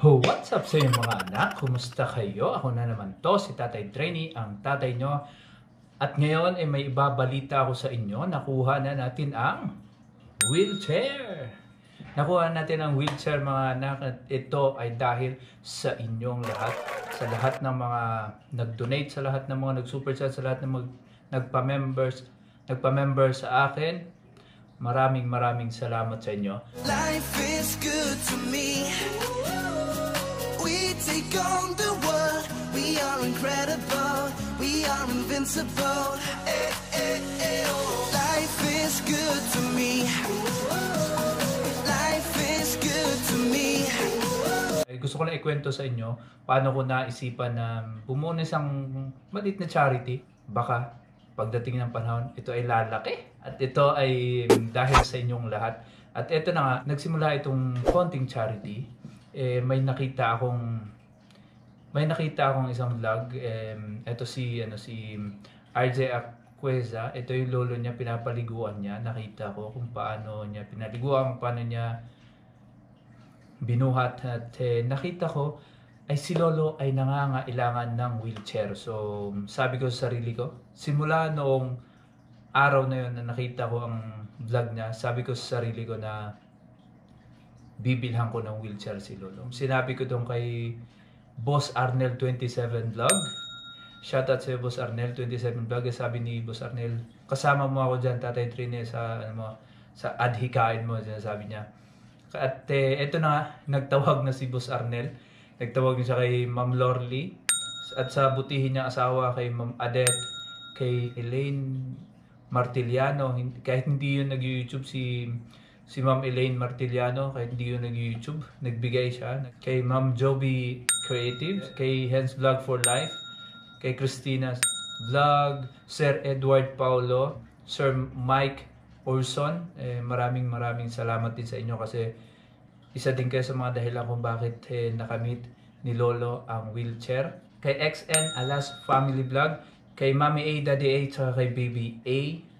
What's up sa inyo mga anak? Kumusta kayo? Ako na naman to, si Tatay Trainee, ang tatay nyo. At ngayon ay may ibabalita ako sa inyo. Nakuha na natin ang wheelchair. Nakuha natin ang wheelchair mga anak. At ito ay dahil sa inyong lahat. Sa lahat ng mga nag-donate, sa lahat ng mga nag-super chat, sa lahat ng nagpa-member sa akin. Maraming salamat sa inyo. Life is good to me. We take on the world. We are incredible. We are invincible. Eh, eh, eh, oh. Life is good to me. Life is good to me. Gusto ko lang ikwento sa inyo paano ko naisipan na bumuo ng isang maliit na charity. Baka pagdating ng panahon, ito ay lalaki. At ito ay dahil sa inyong lahat. At ito na nga, nagsimula itong konting charity. May nakita akong isang vlog. Ito si RJ Aqueza. Ito yung lolo niya, pinapaliguan niya. Nakita ko kung paano niya pinaliguan, paano niya binuhat. At nakita ko ay si lolo ay nangangailangan ng wheelchair. So sabi ko sa sarili ko, simula noong araw na yun na nakita ko ang vlog niya, sabi ko sa sarili ko na bibilhan ko ng wheelchair si lolo. Sinabi ko doon kay Boss Arnel 27 Vlog. Shoutout sa Boss Arnel 27 Vlog. Sabi ni Boss Arnel, kasama mo ako dyan, Tatay Trainee, sa adhikain mo, sabi niya. At eto na, nagtawag na si Boss Arnel. Nagtawag niya kay Ma'am Lorly. At sa butihin niya asawa kay Ma'am Adet, kay Elaine Martiliano. Kahit hindi yun nag-YouTube si Ma'am Elaine Martiliano, kahit hindi yun nag-YouTube, nagbigay siya. Kay Ma'am Joby Creative, kay Hens Vlog for Life, kay Christina's Vlog, Sir Edward Paulo, Sir Mike Orson. Maraming salamat din sa inyo kasi isa din kayo sa mga dahilan kung bakit nakamit ni Lolo ang wheelchair. Kay XN Alas Family Vlog, kay Mami A, Daddy A, at kay Baby A,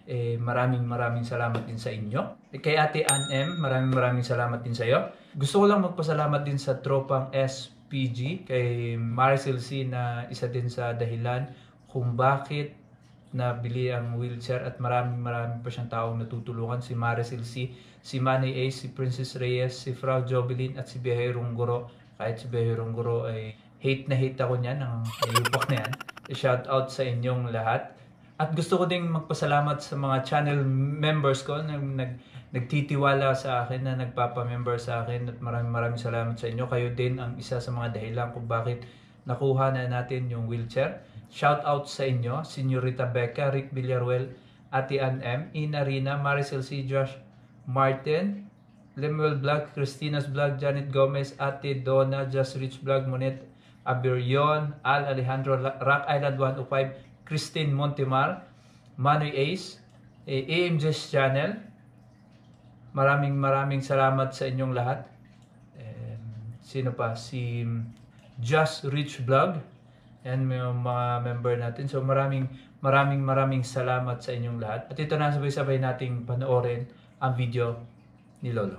maraming salamat din sa inyo. Kay Ate Ann M, maraming salamat din sa iyo. Gusto ko lang magpasalamat din sa tropang SPG, kay Maricel C na isa din sa dahilan kung bakit nabili ang wheelchair, at maraming pa siyang taong natutulungan. Si Maricel C, si Manny A, si Princess Reyes, si Frau Jobelin, at si Bihayerong Guro. Kahit si Bihayerong Guro ay hate ako niyan, ang nayupak na yan. Shout out sa inyong lahat. At gusto ko ding magpasalamat sa mga channel members ko na nagtitiwala sa akin, na nagpapamember sa akin. At maraming salamat sa inyo. Kayo din ang isa sa mga dahilan kung bakit nakuha na natin yung wheelchair. Shout out sa inyo, Senyorita Becca, Rick Villaruel, Ate Ann M, Ina Rina, Maricel C, Josh Martin, Lemuel Vlog, Christina's Vlog, Janet Gomez, Ate Donna, Just Rich Vlog, Monet Aberion, Al Alejandro, Rock Island 105, Christine Montemar, Manoy Ace, AMJ's Channel. Maraming salamat sa inyong lahat. Sino pa? Si Just Rich Vlog. Yan yung mga member natin. So maraming salamat sa inyong lahat. At ito na, sabay nating panoorin ang video ni Lolo.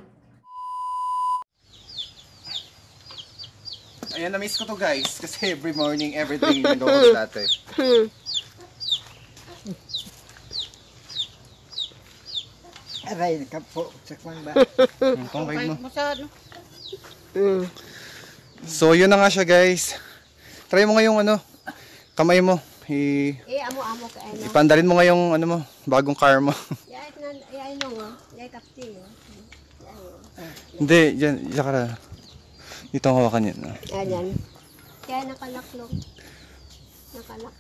Ayan, na-miss ko to guys. Kasi every morning, everything yung lolo dati. Aray, nakapo. Sakman ba? Itong vibe mo. So, yun na nga siya guys. Try mo nga yung kamay mo. Amo ka ano. Ipandalin mo nga yung bagong car mo. Yay nga. Yay kapti. Hindi, diyan ka na. Dito ang hawakan yan. Ayan. Kaya nakalaklog. Nakalak.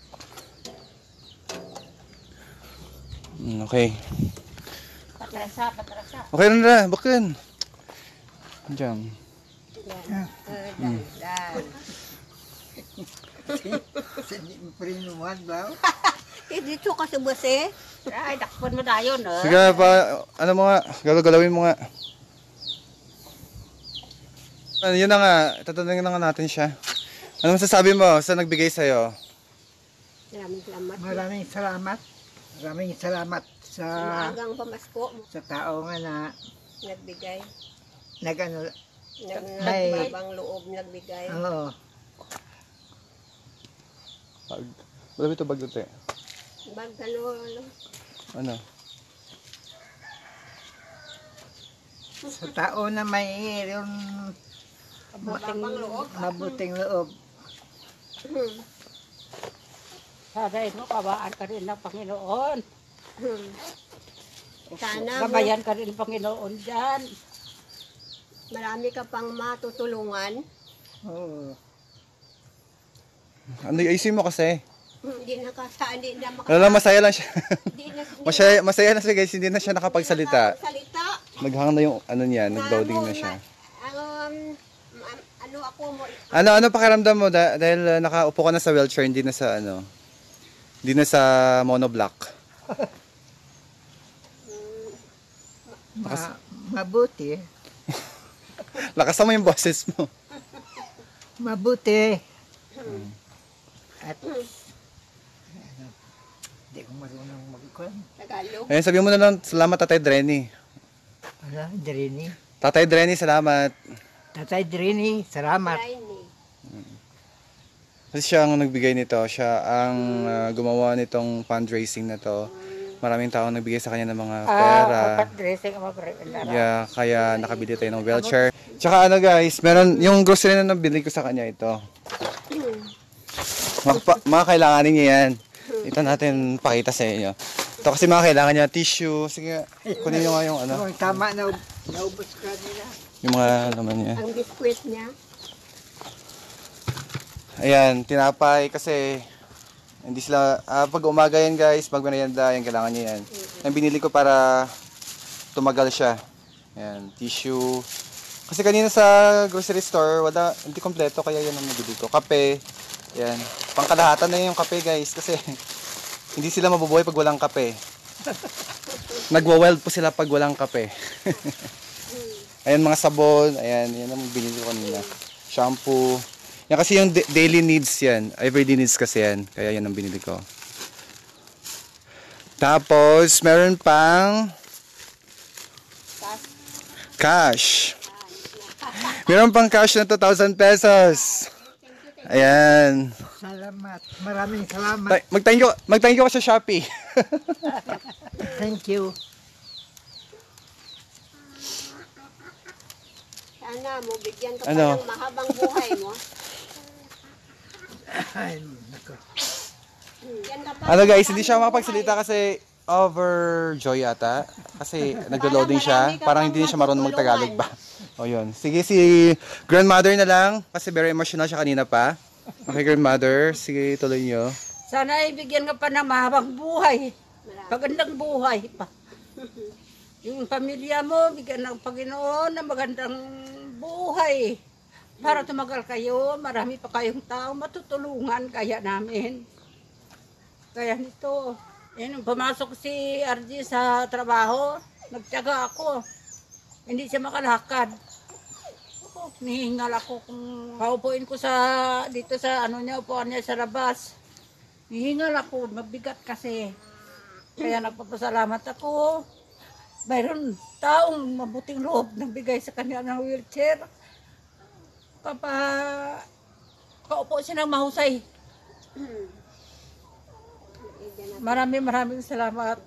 Okay. Patrasa. Okay na. Bakin. Diyan. Dan. Prinuman ba? Dito ka sa bus Ay, takpon mo tayo, no? Sige pa, mo nga, galawin mo nga. Yun na nga, tatanungin na nga natin siya. Ano masasabi mo sa nagbigay sa'yo? Maraming salamat. Maraming salamat sa Maagang pamasko mo. sa tao nga na Nagbigay. Nagbabang loob nagbigay. Oo. Wala ito bag dito. Bag ano. Ano? Sa tao na may yung Mababang loob. mabuting loob. Sana mo, kabaan ka rin ng Panginoon. Sana Gabayan ka rin ng Panginoon dyan. marami ka pang matutulungan. Oo. Ano ayusin mo kasi? Hindi na Wala lang, masaya lang siya. Hindi na masaya na siya guys, hindi na siya nakapagsalita. salita. Naghang na yung ano niya, nag-loading na siya. Ano ako mo Ano pakiramdam mo dahil nakaupo ka na sa wheelchair, hindi na sa hindi na sa monoblock. Mabuti. Lakasan mo yung boses mo. Mabuti. At hindi ko marunong magkuhan. Tagalog. Ayun, sabi mo na lang, salamat Tatay Drenny. Wala, Drini. Tatay Drenny, salamat. Tatay Drini, salamat. Rainy. Kasi siya ang nagbigay nito, siya ang gumawa nitong fundraising na to. Maraming tao nagbigay sa kanya ng mga pera. Dressing ang mga Yeah, kaya nakabili tayo ng wheelchair. Tsaka ano guys, meron yung grocery na nabili ko sa kanya ito. Mga kailanganin niya yan. Ito natin pakita sa inyo. Ito kasi mga kailangan niya, tissue. Sige, kunin nyo nga yung ano, Oh, tama na naubos ka nila. yung mga laman niya. Ang biskwit niya. Ayan, tinapay kasi hindi sila, pag umaga yan guys, pag merienda, yan kailangan niya yan. Yung binili ko para tumagal siya. Ayan, tissue. Kasi kanina sa grocery store, wala, hindi kompleto, kaya yan ang nabili ko. Kape, yan. Pangkalahatan na yung kape guys, kasi hindi sila mabubuhay pag walang kape. Nagwa-wild po sila pag walang kape. Ayan mga sabon, ayan, yan ang binili ko kanina. Shampoo. Yan kasi yung daily needs yan. Everyday needs kasi yan. Kaya yan ang binili ko. Tapos, meron pang cash. Meron pang cash na 2,000 pesos. Ayan. Salamat. Maraming salamat. Mag-thank you ka sa Shopee. Thank you. Sana mo bigyan ka Ano? pa ng mahabang buhay mo. Ay, nako. Yan ka pa. Ano guys, hindi siya makapagsalita kasi overjoy ata. Kasi naglo-loading siya. Parang hindi siya marunong mag-Tagalog pa. O yun. Sige, si grandmother na lang. Kasi very emotional siya kanina pa. Okay, grandmother. Sige, tuloy nyo. Sana ibigyan ka pa ng mahabang buhay. Magandang buhay pa. Yung pamilya mo, bigyan ng Panginoon ng magandang buhay. Para tumagal kayo, marami pa kayong tao matutulungan kaya namin. Kaya nito, nung pumasok si RG sa trabaho, nagtiyaga ako. Hindi siya makalakad. Nihingal ako kung paupuin ko dito sa upuan niya sa labas. Nihingal ako, mabigat kasi. Kaya nagpapasalamat ako. Mayroon taong mabuting loob nagbigay sa kanya ng wheelchair. Kaupo siya ng mahusay. Maraming salamat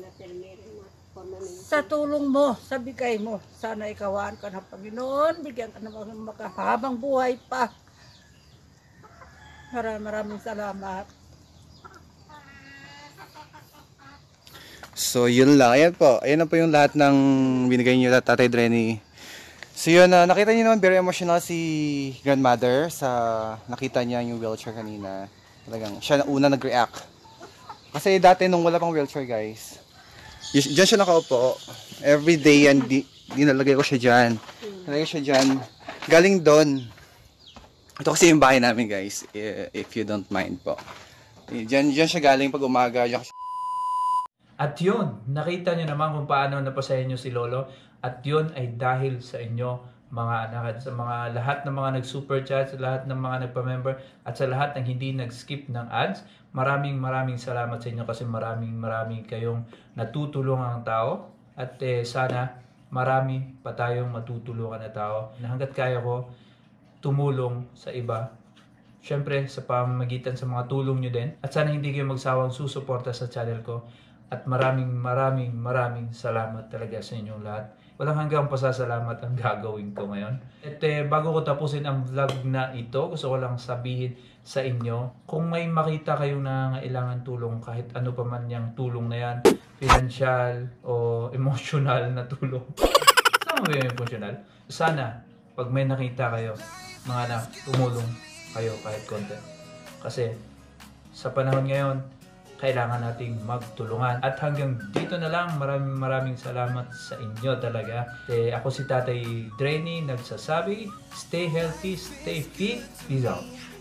sa tulong mo, sa bigay mo. Sana ikawaan ka ng Panginoon, bigyan ka ng makahabang buhay pa. Maraming salamat. So, yun lang. Ayan po. Ayan na po yung lahat ng binigay niyo Tatay Drenny. So, yun. Nakita niyo naman, very emotional si grandmother sa nakita niya yung wheelchair kanina. Talagang, siya na una nag-react. Kasi dati nung wala pang wheelchair, guys, diyan siya nakaupo. Every day yan, dinalagay ko siya dyan. Nalagay ko siya dyan. Galing doon. Ito kasi yung bahay namin, guys. If you don't mind po. Diyan siya galing pag umaga. At yun, nakita nyo naman kung paano napasaya nyo si Lolo. At yun ay dahil sa inyo, mga anak, sa mga lahat ng mga nag-super chat, sa lahat ng mga nagpa-member, at sa lahat ng hindi nag-skip ng ads. Maraming salamat sa inyo kasi maraming kayong natutulungang tao. At sana marami pa tayong matutulungan na tao na hanggat kaya ko tumulong sa iba. Siyempre, sa pamamagitan sa mga tulong nyo din. At sana hindi kayo magsawang susuporta sa channel ko. At maraming salamat talaga sa inyong lahat. Walang hanggang pasasalamat ang gagawin ko ngayon. At bago ko tapusin ang vlog na ito, gusto ko lang sabihin sa inyo, kung may makita kayong nangangailangan tulong, kahit ano pa man yung tulong na yan, financial o emotional na tulong. Saan mo ba yung emotional? Sana, pag may nakita kayo, mga anak, tumulong kayo kahit konti. Kasi sa panahon ngayon, kailangan nating magtulungan. At hanggang dito na lang, maraming salamat sa inyo talaga. Ako si Tatay Drenny nagsasabi, stay healthy, stay fit, peace out.